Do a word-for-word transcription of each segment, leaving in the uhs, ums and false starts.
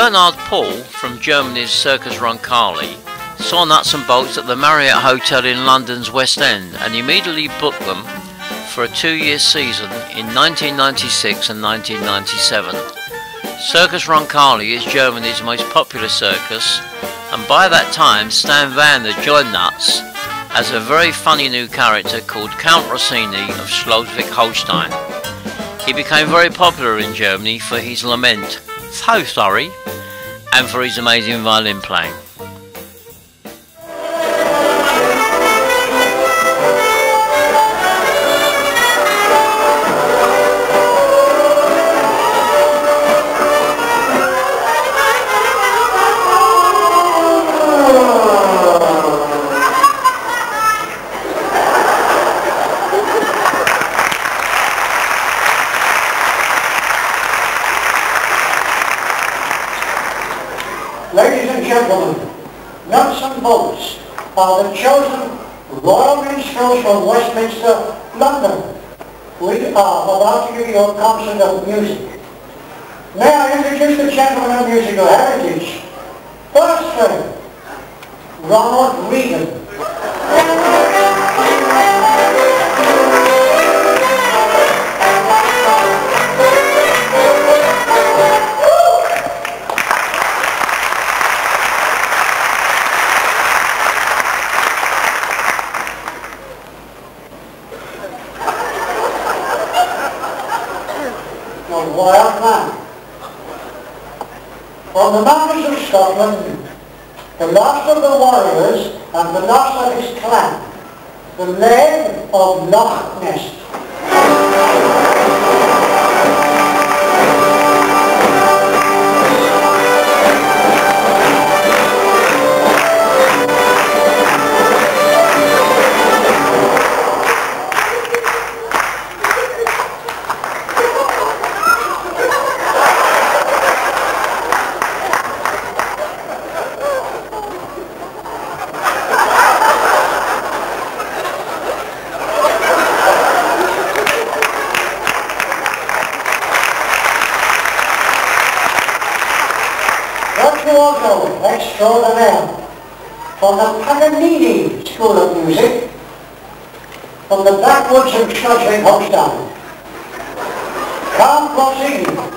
Bernhard Paul from Germany's Circus Roncalli saw Nuts and Bolts at the Marriott Hotel in London's West End and immediately booked them for a two-year season in nineteen ninety-six and nineteen ninety-seven. Circus Roncalli is Germany's most popular circus, and by that time Stan Van had joined Nuts as a very funny new character called Count Rossini of Schleswig-Holstein. He became very popular in Germany for his lament, "So sorry," and for his amazing violin playing. Ladies and gentlemen, Nuts and Bolts are the chosen Royal Minstrels from Westminster, London. We are about to give you a concert of music. May I introduce the gentleman of musical heritage? Firstly, Ronald Reagan. Wild man. From the mountains of Scotland, the last of the warriors and the last of his clan, the Laird of Loch Ness. Virtuoso extraordinaire from the Paganini School of Music, from the backwoods of Schleswig-Holstein, Count Rossini.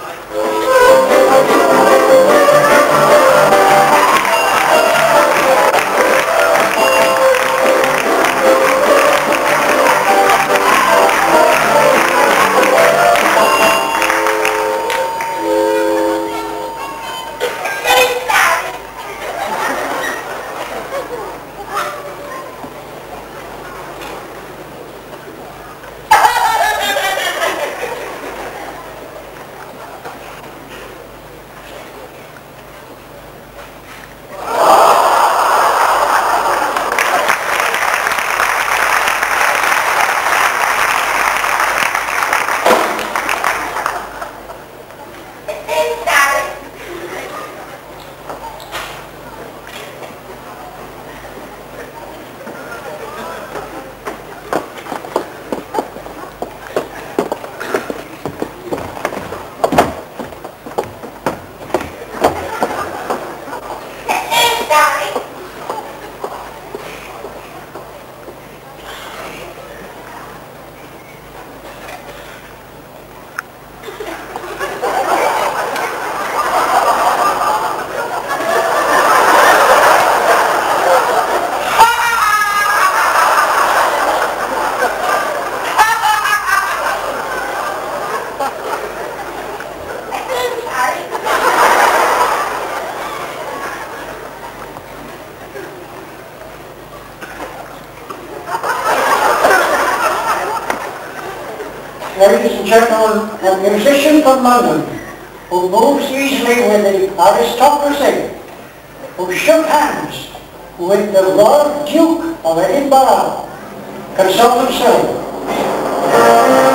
Ladies and gentlemen, a musician from London who moves easily with the aristocracy, who shook hands with the Lord Duke of Edinburgh, Consultant Silver.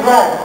drag.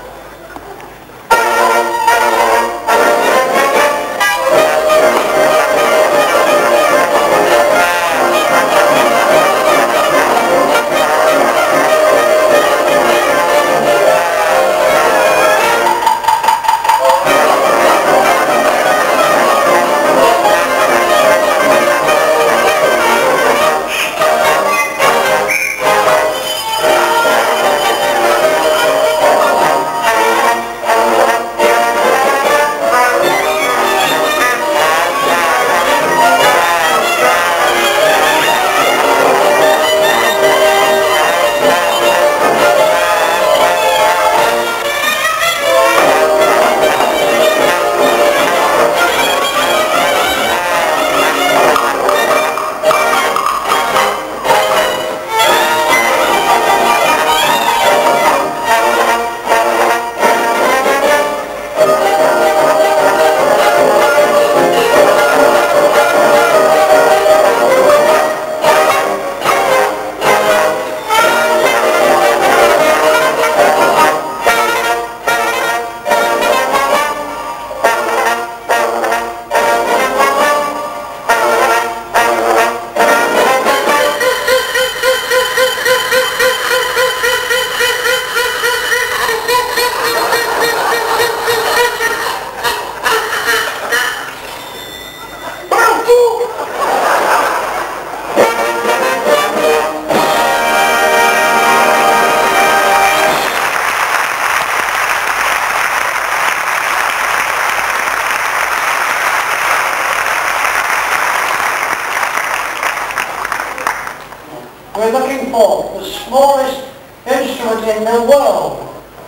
We're looking for the smallest instrument in the world.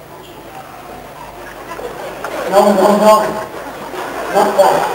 No, no, no. Not that.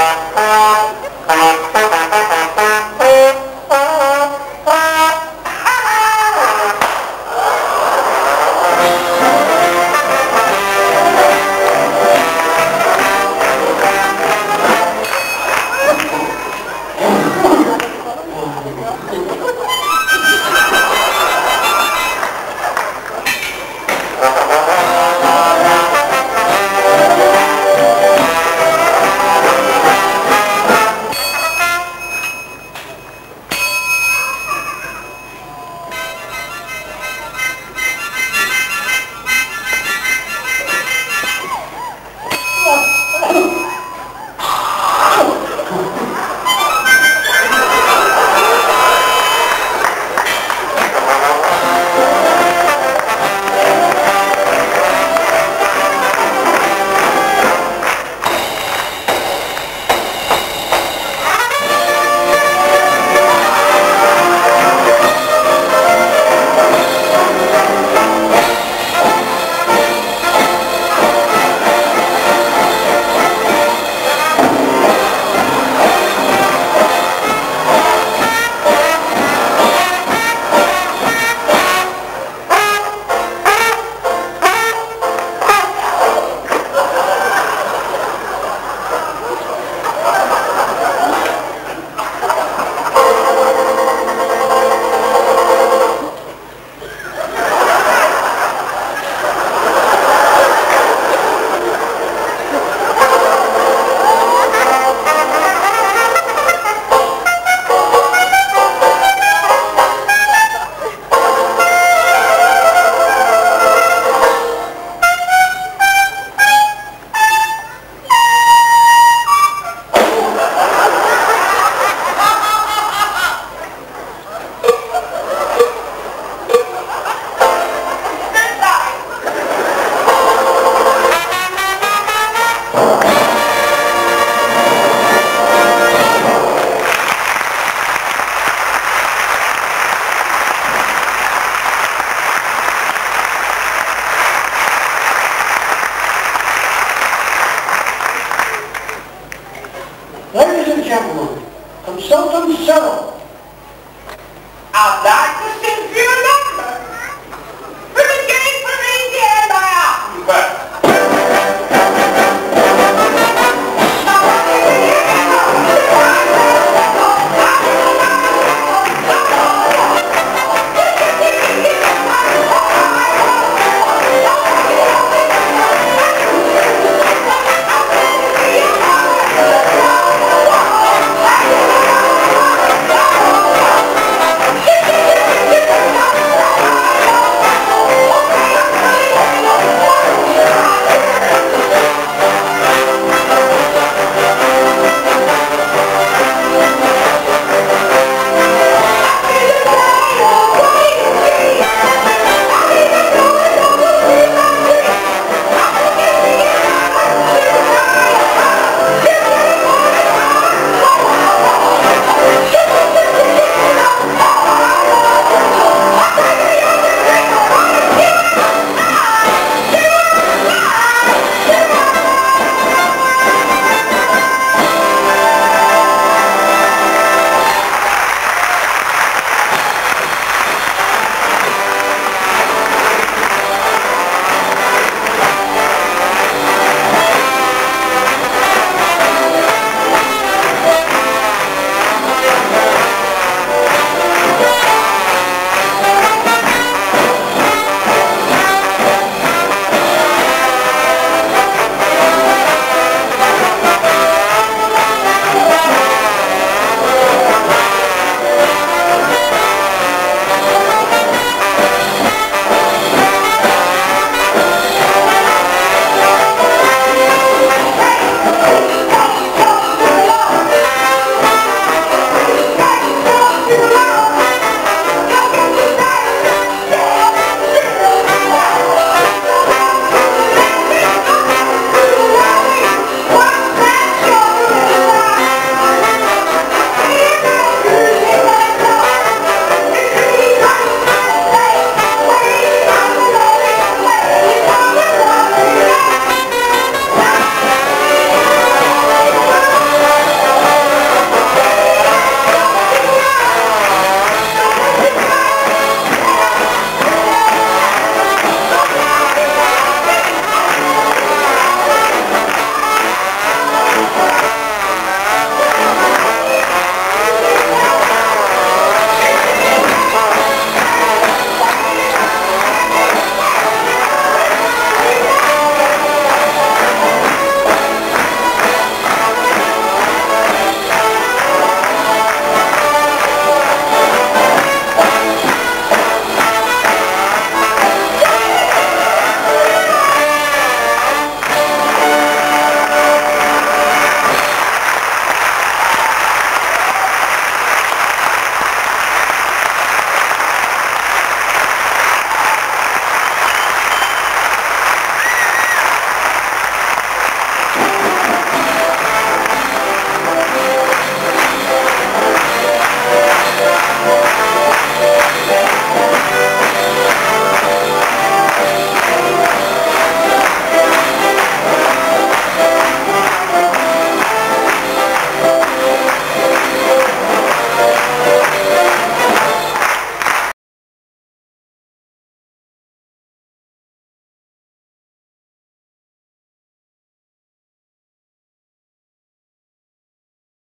Ladies and gentlemen, Consultant Cyril. I'd like